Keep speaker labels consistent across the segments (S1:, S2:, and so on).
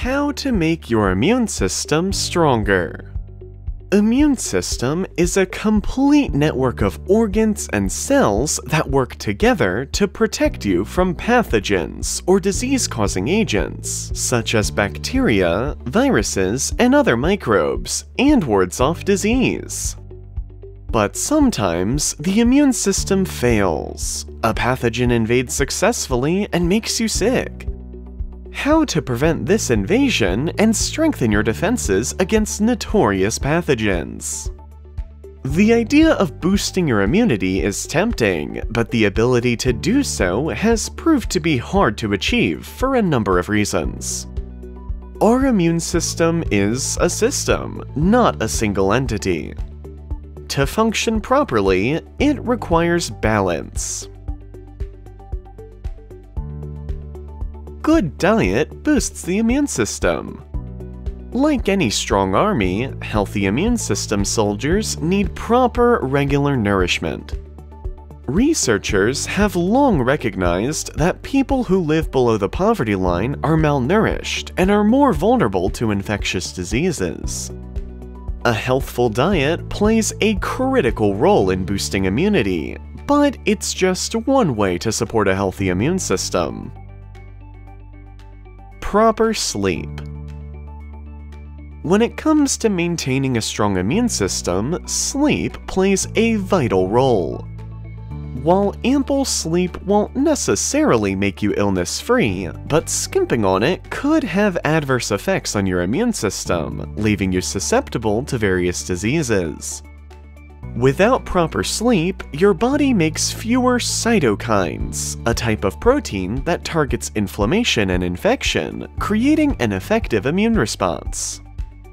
S1: How to make your immune system stronger. Immune system is a complete network of organs and cells that work together to protect you from pathogens or disease-causing agents, such as bacteria, viruses, and other microbes, and wards off disease. But sometimes, the immune system fails. A pathogen invades successfully and makes you sick. How to prevent this invasion and strengthen your defenses against notorious pathogens. The idea of boosting your immunity is tempting, but the ability to do so has proved to be hard to achieve for a number of reasons. Our immune system is a system, not a single entity. To function properly, it requires balance. Good diet boosts the immune system. Like any strong army, healthy immune system soldiers need proper, regular nourishment. Researchers have long recognized that people who live below the poverty line are malnourished and are more vulnerable to infectious diseases. A healthful diet plays a critical role in boosting immunity, but it's just one way to support a healthy immune system. Proper sleep. When it comes to maintaining a strong immune system, sleep plays a vital role. While ample sleep won't necessarily make you illness-free, but skimping on it could have adverse effects on your immune system, leaving you susceptible to various diseases. Without proper sleep, your body makes fewer cytokines, a type of protein that targets inflammation and infection, creating an effective immune response.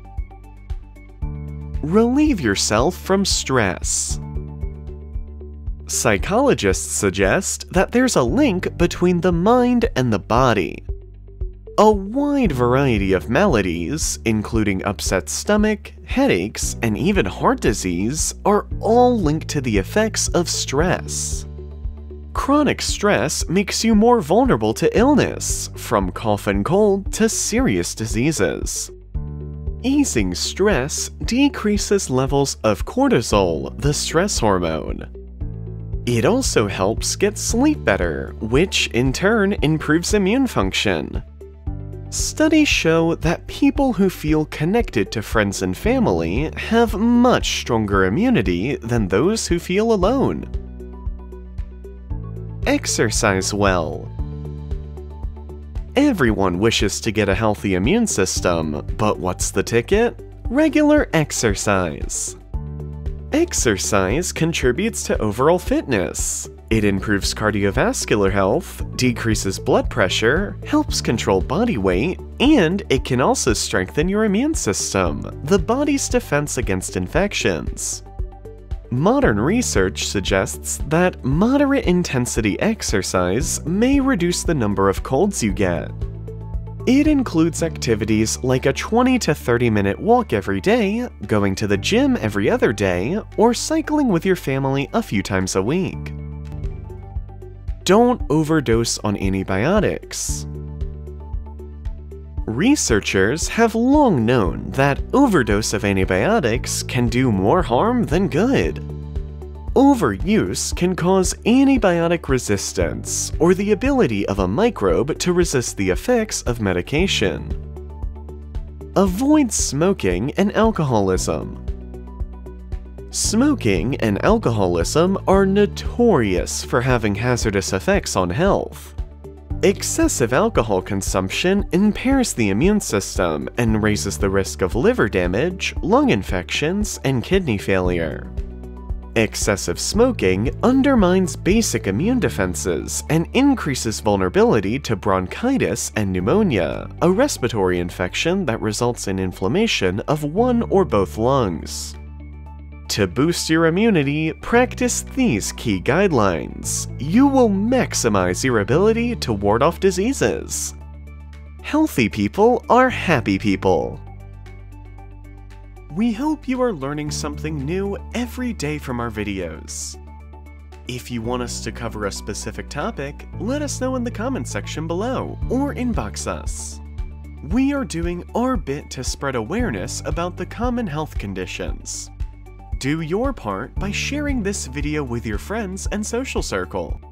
S1: Relieve yourself from stress. Psychologists suggest that there's a link between the mind and the body. A wide variety of maladies, including upset stomach, headaches, and even heart disease, are all linked to the effects of stress. Chronic stress makes you more vulnerable to illness, from cough and cold to serious diseases. Easing stress decreases levels of cortisol, the stress hormone. It also helps get sleep better, which in turn improves immune function. Studies show that people who feel connected to friends and family have much stronger immunity than those who feel alone. Exercise well. Everyone wishes to get a healthy immune system, but what's the ticket? Regular exercise. Exercise contributes to overall fitness. It improves cardiovascular health, decreases blood pressure, helps control body weight, and it can also strengthen your immune system, the body's defense against infections. Modern research suggests that moderate intensity exercise may reduce the number of colds you get. It includes activities like a 20 to 30-minute walk every day, going to the gym every other day, or cycling with your family a few times a week. Don't overdose on antibiotics. Researchers have long known that overdose of antibiotics can do more harm than good. Overuse can cause antibiotic resistance, or the ability of a microbe to resist the effects of medication. Avoid smoking and alcoholism. Smoking and alcoholism are notorious for having hazardous effects on health. Excessive alcohol consumption impairs the immune system and raises the risk of liver damage, lung infections, and kidney failure. Excessive smoking undermines basic immune defenses and increases vulnerability to bronchitis and pneumonia, a respiratory infection that results in inflammation of one or both lungs. To boost your immunity, practice these key guidelines. You will maximize your ability to ward off diseases. Healthy people are happy people. We hope you are learning something new every day from our videos. If you want us to cover a specific topic, let us know in the comment section below or inbox us. We are doing our bit to spread awareness about the common health conditions. Do your part by sharing this video with your friends and social circle.